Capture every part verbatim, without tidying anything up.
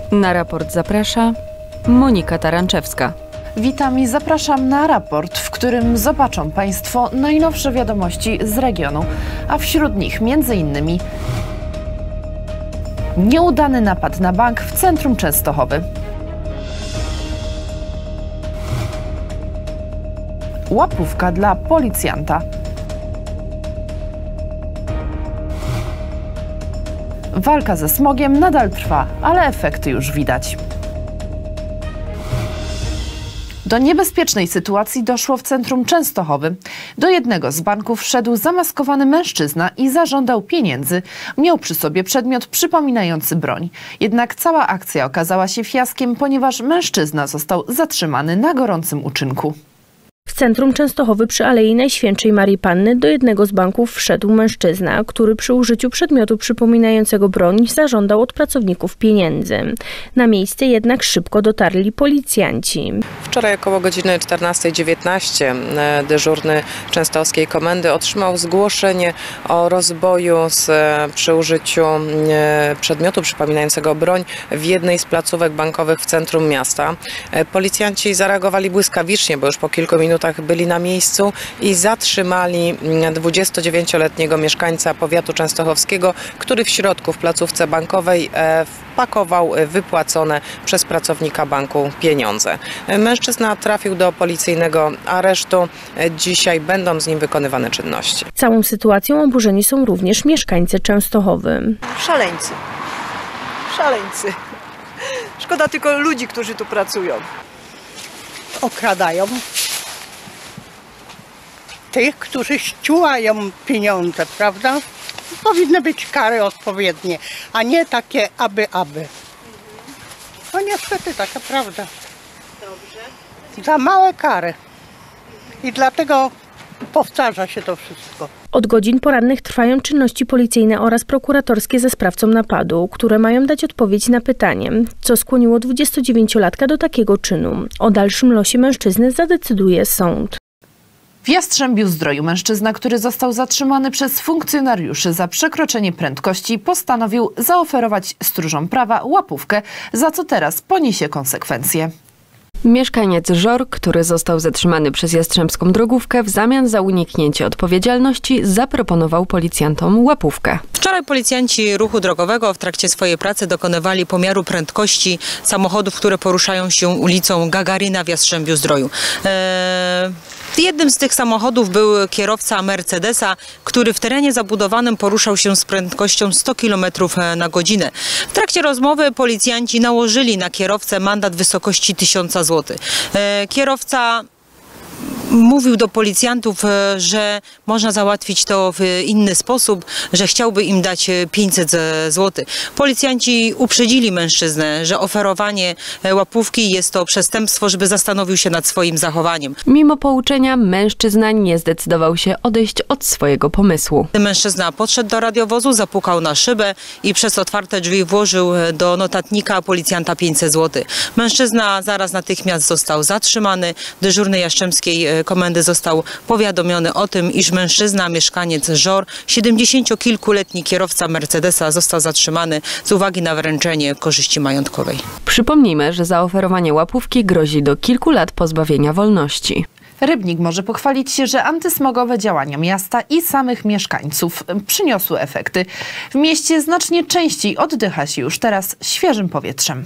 Na raport zaprasza Monika Taranczewska. Witam i zapraszam na raport, w którym zobaczą Państwo najnowsze wiadomości z regionu, a wśród nich między innymi nieudany napad na bank w centrum Częstochowy, łapówka dla policjanta, walka ze smogiem nadal trwa, ale efekty już widać. Do niebezpiecznej sytuacji doszło w centrum Częstochowy. Do jednego z banków wszedł zamaskowany mężczyzna i zażądał pieniędzy. Miał przy sobie przedmiot przypominający broń. Jednak cała akcja okazała się fiaskiem, ponieważ mężczyzna został zatrzymany na gorącym uczynku. W centrum Częstochowy przy Alei Najświętszej Marii Panny do jednego z banków wszedł mężczyzna, który przy użyciu przedmiotu przypominającego broń zażądał od pracowników pieniędzy. Na miejsce jednak szybko dotarli policjanci. Wczoraj około godziny czternastej dziewiętnaście dyżurny częstochowskiej komendy otrzymał zgłoszenie o rozboju z, przy użyciu przedmiotu przypominającego broń w jednej z placówek bankowych w centrum miasta. Policjanci zareagowali błyskawicznie, bo już po kilku minutach byli na miejscu i zatrzymali dwudziestodziewięcioletniego mieszkańca powiatu częstochowskiego, który w środku w placówce bankowej wpakował wypłacone przez pracownika banku pieniądze. Mężczyzna trafił do policyjnego aresztu. Dzisiaj będą z nim wykonywane czynności. Całą sytuacją oburzeni są również mieszkańcy Częstochowy. Szaleńcy. Szaleńcy. Szkoda tylko ludzi, którzy tu pracują. Okradają tych, którzy ściułają pieniądze, prawda? Powinny być kary odpowiednie, a nie takie aby, aby. No niestety taka prawda. Dobrze. Za małe kary. I dlatego powtarza się to wszystko. Od godzin porannych trwają czynności policyjne oraz prokuratorskie ze sprawcą napadu, które mają dać odpowiedź na pytanie, co skłoniło dwudziestodziewięciolatka do takiego czynu. O dalszym losie mężczyzny zadecyduje sąd. W Jastrzębiu-Zdroju mężczyzna, który został zatrzymany przez funkcjonariuszy za przekroczenie prędkości, postanowił zaoferować stróżom prawa łapówkę, za co teraz poniesie konsekwencje. Mieszkaniec Żor, który został zatrzymany przez jastrzębską drogówkę, w zamian za uniknięcie odpowiedzialności zaproponował policjantom łapówkę. Wczoraj policjanci ruchu drogowego w trakcie swojej pracy dokonywali pomiaru prędkości samochodów, które poruszają się ulicą Gagarina w Jastrzębiu-Zdroju. Eee... Jednym z tych samochodów był kierowca Mercedesa, który w terenie zabudowanym poruszał się z prędkością sto kilometrów na godzinę. W trakcie rozmowy policjanci nałożyli na kierowcę mandat w wysokości tysiąca złotych. Kierowca mówił do policjantów, że można załatwić to w inny sposób, że chciałby im dać pięćset złotych. Policjanci uprzedzili mężczyznę, że oferowanie łapówki jest to przestępstwo, żeby zastanowił się nad swoim zachowaniem. Mimo pouczenia mężczyzna nie zdecydował się odejść od swojego pomysłu. Mężczyzna podszedł do radiowozu, zapukał na szybę i przez otwarte drzwi włożył do notatnika policjanta pięćset złotych. Mężczyzna zaraz natychmiast został zatrzymany. Dyżurny jastrzębskiej komendy został powiadomiony o tym, iż mężczyzna, mieszkaniec Żor, siedemdziesięciokilkuletni kierowca Mercedesa, został zatrzymany z uwagi na wręczenie korzyści majątkowej. Przypomnijmy, że zaoferowanie łapówki grozi do kilku lat pozbawienia wolności. Rybnik może pochwalić się, że antysmogowe działania miasta i samych mieszkańców przyniosły efekty. W mieście znacznie częściej oddycha się już teraz świeżym powietrzem.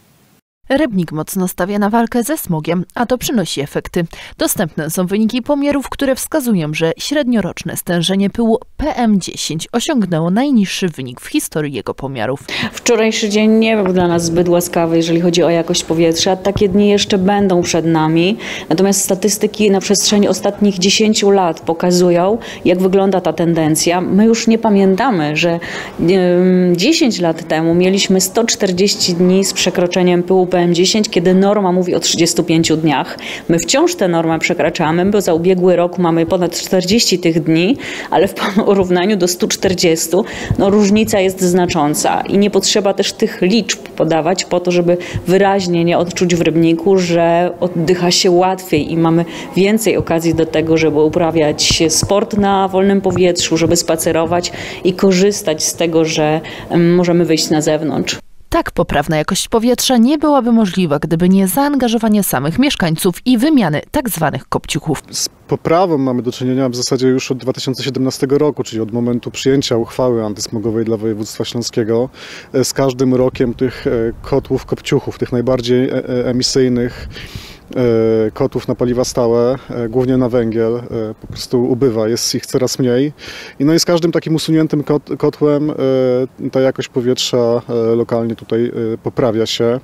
Rybnik mocno stawia na walkę ze smogiem, a to przynosi efekty. Dostępne są wyniki pomiarów, które wskazują, że średnioroczne stężenie pyłu P M dziesięć osiągnęło najniższy wynik w historii jego pomiarów. Wczorajszy dzień nie był dla nas zbyt łaskawy, jeżeli chodzi o jakość powietrza. Takie dni jeszcze będą przed nami. Natomiast statystyki na przestrzeni ostatnich dziesięciu lat pokazują, jak wygląda ta tendencja. My już nie pamiętamy, że dziesięć lat temu mieliśmy sto czterdzieści dni z przekroczeniem pyłu P M dziesięć, kiedy norma mówi o trzydziestu pięciu dniach. My wciąż tę normę przekraczamy, bo za ubiegły rok mamy ponad czterdzieści tych dni, ale w porównaniu do stu czterdziestu no, różnica jest znacząca i nie potrzeba też tych liczb podawać po to, żeby wyraźnie nie odczuć w Rybniku, że oddycha się łatwiej i mamy więcej okazji do tego, żeby uprawiać sport na wolnym powietrzu, żeby spacerować i korzystać z tego, że możemy wyjść na zewnątrz. Tak poprawna jakość powietrza nie byłaby możliwa, gdyby nie zaangażowanie samych mieszkańców i wymiany tak zwanych kopciuchów. Z poprawą mamy do czynienia w zasadzie już od dwa tysiące siedemnastego roku, czyli od momentu przyjęcia uchwały antysmogowej dla województwa śląskiego. Z każdym rokiem tych kotłów kopciuchów, tych najbardziej emisyjnych kotłów na paliwa stałe, głównie na węgiel, po prostu ubywa, jest ich coraz mniej. I no i z każdym takim usuniętym kotłem ta jakość powietrza lokalnie tutaj poprawia się.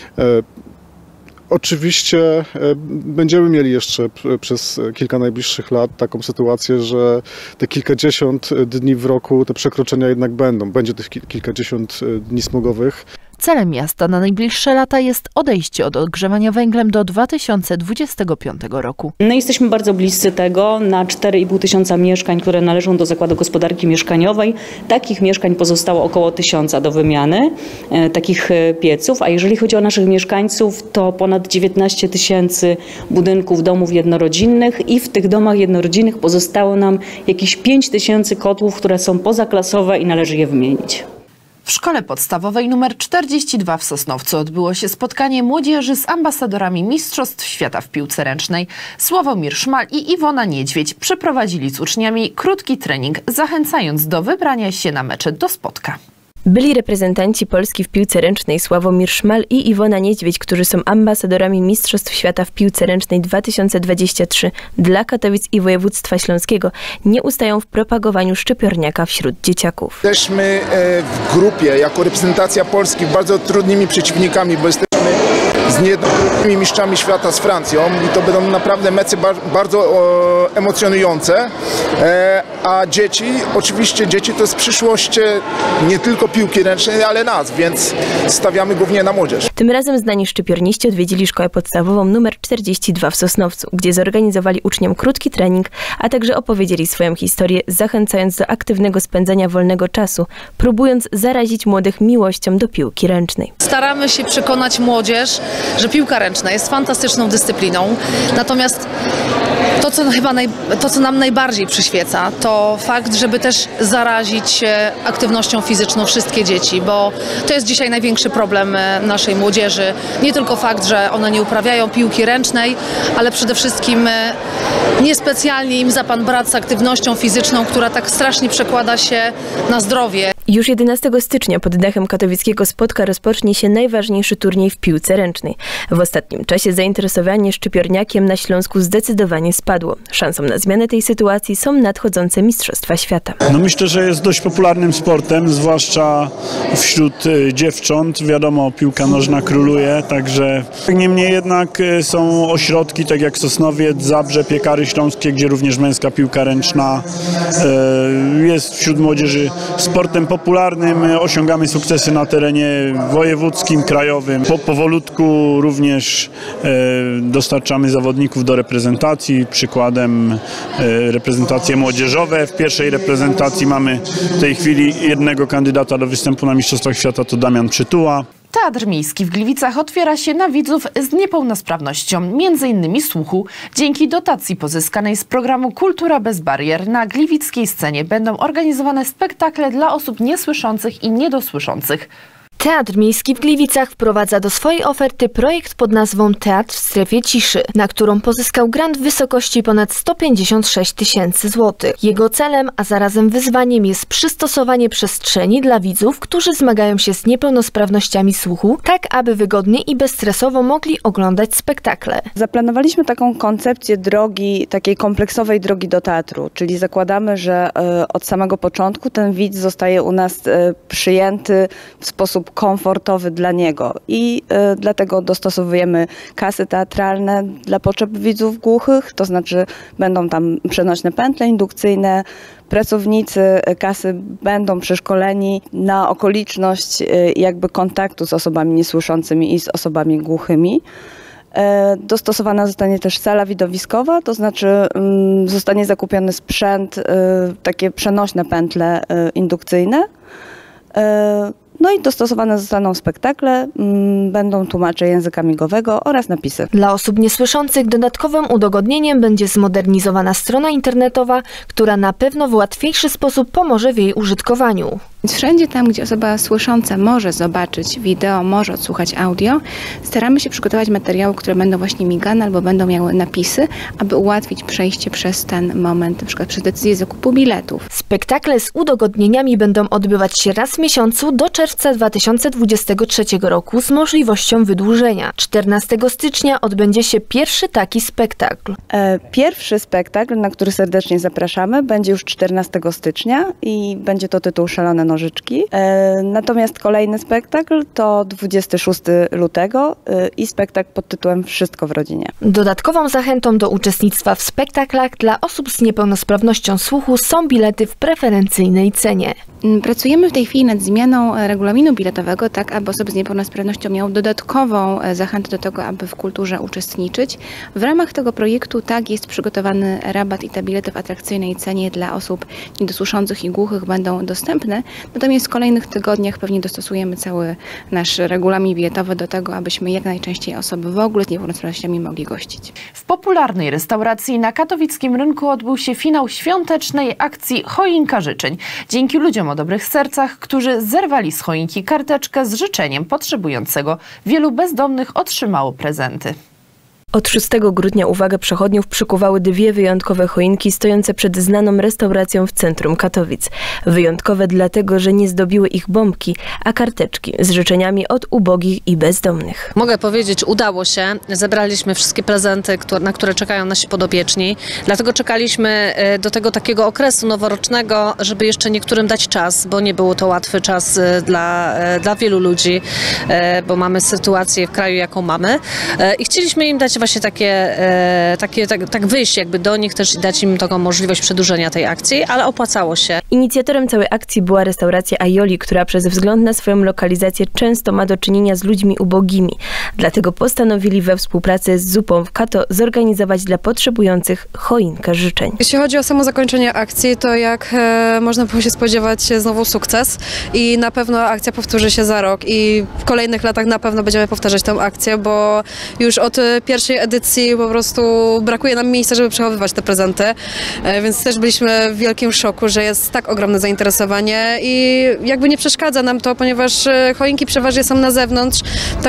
Oczywiście będziemy mieli jeszcze przez kilka najbliższych lat taką sytuację, że te kilkadziesiąt dni w roku te przekroczenia jednak będą. Będzie tych kilkadziesiąt dni smogowych. Celem miasta na najbliższe lata jest odejście od ogrzewania węglem do dwa tysiące dwudziestego piątego roku. No jesteśmy bardzo bliscy tego. Na cztery i pół tysiąca mieszkań, które należą do Zakładu Gospodarki Mieszkaniowej, takich mieszkań pozostało około tysiąca do wymiany, e, takich pieców. A jeżeli chodzi o naszych mieszkańców, to ponad dziewiętnaście tysięcy budynków, domów jednorodzinnych i w tych domach jednorodzinnych pozostało nam jakieś pięć tysięcy kotłów, które są pozaklasowe i należy je wymienić. W szkole podstawowej nr czterdzieści dwa w Sosnowcu odbyło się spotkanie młodzieży z ambasadorami Mistrzostw Świata w piłce ręcznej. Sławomir Szmal i Iwona Niedźwiedź przeprowadzili z uczniami krótki trening, zachęcając do wybrania się na mecze do Spodka. Byli reprezentanci Polski w piłce ręcznej Sławomir Szmal i Iwona Niedźwiedź, którzy są ambasadorami Mistrzostw Świata w piłce ręcznej dwa tysiące dwudziestego trzeciego dla Katowic i województwa śląskiego. Nie ustają w propagowaniu szczypiorniaka wśród dzieciaków. Jesteśmy w grupie jako reprezentacja Polski bardzo trudnymi przeciwnikami, bo jesteśmy z niejednokrotnymi mistrzami świata z Francją i to będą naprawdę mecze bardzo o, emocjonujące. E, a dzieci, oczywiście dzieci to jest przyszłość nie tylko piłki ręcznej, ale nas, więc stawiamy głównie na młodzież. Tym razem znani szczypiorniści odwiedzili szkołę podstawową nr czterdzieści dwa w Sosnowcu, gdzie zorganizowali uczniom krótki trening, a także opowiedzieli swoją historię, zachęcając do aktywnego spędzania wolnego czasu, próbując zarazić młodych miłością do piłki ręcznej. Staramy się przekonać młodzież, że piłka ręczna jest fantastyczną dyscypliną, natomiast to, co chyba naj, to, co nam najbardziej przyświeca, to fakt, żeby też zarazić aktywnością fizyczną wszystkie dzieci, bo to jest dzisiaj największy problem naszej młodzieży. Nie tylko fakt, że one nie uprawiają piłki ręcznej, ale przede wszystkim niespecjalnie im za pan brat z aktywnością fizyczną, która tak strasznie przekłada się na zdrowie. Już jedenastego stycznia pod dachem katowickiego Spodka rozpocznie się najważniejszy turniej w piłce ręcznej. W ostatnim czasie zainteresowanie szczypiorniakiem na Śląsku zdecydowanie spadło. Szansą na zmianę tej sytuacji są nadchodzące Mistrzostwa Świata. No myślę, że jest dość popularnym sportem, zwłaszcza wśród dziewcząt. Wiadomo, piłka nożna króluje, także niemniej jednak są ośrodki, tak jak Sosnowiec, Zabrze, Piekary Śląskie, gdzie również męska piłka ręczna jest wśród młodzieży sportem popularnym. Osiągamy sukcesy na terenie wojewódzkim, krajowym. Po, powolutku również e, dostarczamy zawodników do reprezentacji. Przykładem e, reprezentacje młodzieżowe. W pierwszej reprezentacji mamy w tej chwili jednego kandydata do występu na Mistrzostwach Świata, to Damian Przytuła. Teatr Miejski w Gliwicach otwiera się na widzów z niepełnosprawnością, między innymi słuchu. Dzięki dotacji pozyskanej z programu Kultura bez barier na gliwickiej scenie będą organizowane spektakle dla osób niesłyszących i niedosłyszących. Teatr Miejski w Gliwicach wprowadza do swojej oferty projekt pod nazwą Teatr w strefie ciszy, na którą pozyskał grant w wysokości ponad sto pięćdziesiąt sześć tysięcy złotych. Jego celem, a zarazem wyzwaniem jest przystosowanie przestrzeni dla widzów, którzy zmagają się z niepełnosprawnościami słuchu, tak aby wygodnie i bezstresowo mogli oglądać spektakle. Zaplanowaliśmy taką koncepcję drogi, takiej kompleksowej drogi do teatru, czyli zakładamy, że y, od samego początku ten widz zostaje u nas y, przyjęty w sposób komfortowy dla niego i y, dlatego dostosowujemy kasy teatralne dla potrzeb widzów głuchych, to znaczy będą tam przenośne pętle indukcyjne, pracownicy kasy będą przeszkoleni na okoliczność y, jakby kontaktu z osobami niesłyszącymi i z osobami głuchymi. Dostosowana zostanie też sala widowiskowa, to znaczy y, zostanie zakupiony sprzęt, y, takie przenośne pętle y, indukcyjne. Y, No i dostosowane zostaną spektakle, będą tłumacze języka migowego oraz napisy. Dla osób niesłyszących dodatkowym udogodnieniem będzie zmodernizowana strona internetowa, która na pewno w łatwiejszy sposób pomoże w jej użytkowaniu. Więc wszędzie tam, gdzie osoba słysząca może zobaczyć wideo, może odsłuchać audio, staramy się przygotować materiały, które będą właśnie migane albo będą miały napisy, aby ułatwić przejście przez ten moment, na przykład przez decyzję zakupu biletów. Spektakle z udogodnieniami będą odbywać się raz w miesiącu do czerwca dwa tysiące dwudziestego trzeciego roku z możliwością wydłużenia. czternastego stycznia odbędzie się pierwszy taki spektakl. E, pierwszy spektakl, na który serdecznie zapraszamy, będzie już czternastego stycznia i będzie to tytuł Szalone Nożyczki. E, natomiast kolejny spektakl to dwudziestego szóstego lutego e, i spektakl pod tytułem Wszystko w rodzinie. Dodatkową zachętą do uczestnictwa w spektaklach dla osób z niepełnosprawnością słuchu są bilety w preferencyjnej cenie. Pracujemy w tej chwili nad zmianą regulaminu biletowego, tak aby osoby z niepełnosprawnością miały dodatkową zachętę do tego, aby w kulturze uczestniczyć. W ramach tego projektu tak jest przygotowany rabat i te bilety w atrakcyjnej cenie dla osób niedosłyszących i głuchych będą dostępne. Natomiast w kolejnych tygodniach pewnie dostosujemy cały nasz regulamin biletowy do tego, abyśmy jak najczęściej osoby w ogóle z niepełnosprawnościami mogli gościć. W popularnej restauracji na katowickim rynku odbył się finał świątecznej akcji Choinka Życzeń. Dzięki ludziom o dobrych sercach, którzy zerwali z choinki karteczkę z życzeniem potrzebującego, wielu bezdomnych otrzymało prezenty. Od szóstego grudnia uwagę przechodniów przykuwały dwie wyjątkowe choinki stojące przed znaną restauracją w centrum Katowic. Wyjątkowe dlatego, że nie zdobiły ich bombki, a karteczki z życzeniami od ubogich i bezdomnych. Mogę powiedzieć, udało się. Zebraliśmy wszystkie prezenty, na które czekają nasi podopieczni. Dlatego czekaliśmy do tego takiego okresu noworocznego, żeby jeszcze niektórym dać czas, bo nie był to łatwy czas dla, dla wielu ludzi, bo mamy sytuację w kraju, jaką mamy. I chcieliśmy im dać właśnie takie, takie tak, tak wyjść jakby do nich też i dać im taką możliwość przedłużenia tej akcji, ale opłacało się. Inicjatorem całej akcji była restauracja Aioli, która przez wzgląd na swoją lokalizację często ma do czynienia z ludźmi ubogimi. Dlatego postanowili we współpracy z Zupą w Kato zorganizować dla potrzebujących choinkę życzeń. Jeśli chodzi o samo zakończenie akcji, to jak e, można było się spodziewać, znowu sukces i na pewno akcja powtórzy się za rok i w kolejnych latach na pewno będziemy powtarzać tę akcję, bo już od pierwszej edycji po prostu brakuje nam miejsca, żeby przechowywać te prezenty, więc też byliśmy w wielkim szoku, że jest tak ogromne zainteresowanie i jakby nie przeszkadza nam to, ponieważ choinki przeważnie są na zewnątrz,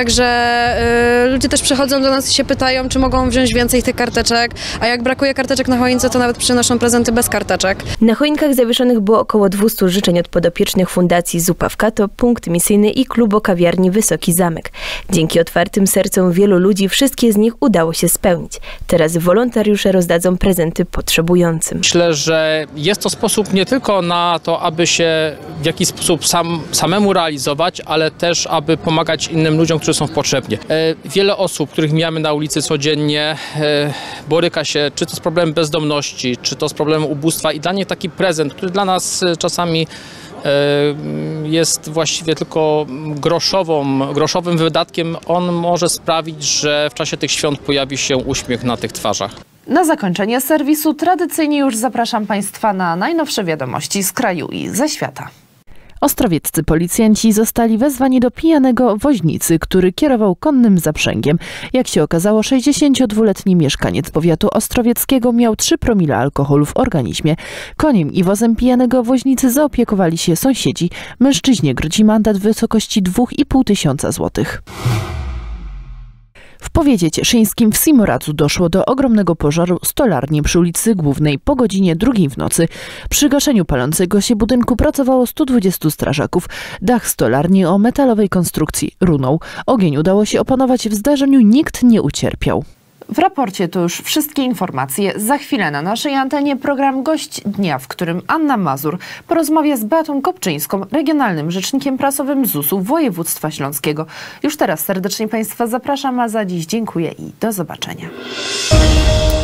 także ludzie też przychodzą do nas i się pytają, czy mogą wziąć więcej tych karteczek, a jak brakuje karteczek na choince, to nawet przynoszą prezenty bez karteczek. Na choinkach zawieszonych było około dwieście życzeń od podopiecznych Fundacji Zupa w Kato, Punkt Misyjny i klubu kawiarni Wysoki Zamek. Dzięki otwartym sercom wielu ludzi wszystkie z nich udało się spełnić. Teraz wolontariusze rozdadzą prezenty potrzebującym. Myślę, że jest to sposób nie tylko na to, aby się w jakiś sposób sam, samemu realizować, ale też, aby pomagać innym ludziom, którzy są w potrzebie. Wiele osób, których mijamy na ulicy codziennie, boryka się czy to z problemem bezdomności, czy to z problemem ubóstwa i dla nich taki prezent, który dla nas czasami jest właściwie tylko groszową, groszowym wydatkiem, on może sprawić, że w czasie tych świąt pojawi się uśmiech na tych twarzach. Na zakończenie serwisu tradycyjnie już zapraszam Państwa na najnowsze wiadomości z kraju i ze świata. Ostrowieccy policjanci zostali wezwani do pijanego woźnicy, który kierował konnym zaprzęgiem. Jak się okazało, sześćdziesięciodwuletni mieszkaniec powiatu ostrowieckiego miał trzy promile alkoholu w organizmie. Koniem i wozem pijanego woźnicy zaopiekowali się sąsiedzi. Mężczyźnie grozi mandat w wysokości dwa i pół tysiąca złotych. W powiecie cieszyńskim w Simoradzu doszło do ogromnego pożaru stolarni przy ulicy Głównej po godzinie drugiej w nocy. Przy gaszeniu palącego się budynku pracowało stu dwudziestu strażaków. Dach stolarni o metalowej konstrukcji runął. Ogień udało się opanować, w zdarzeniu nikt nie ucierpiał. W raporcie to już wszystkie informacje. Za chwilę na naszej antenie program Gość Dnia, w którym Anna Mazur porozmawia z Beatą Kopczyńską, regionalnym rzecznikiem prasowym Z U S-u województwa śląskiego. Już teraz serdecznie Państwa zapraszam, a za dziś dziękuję i do zobaczenia.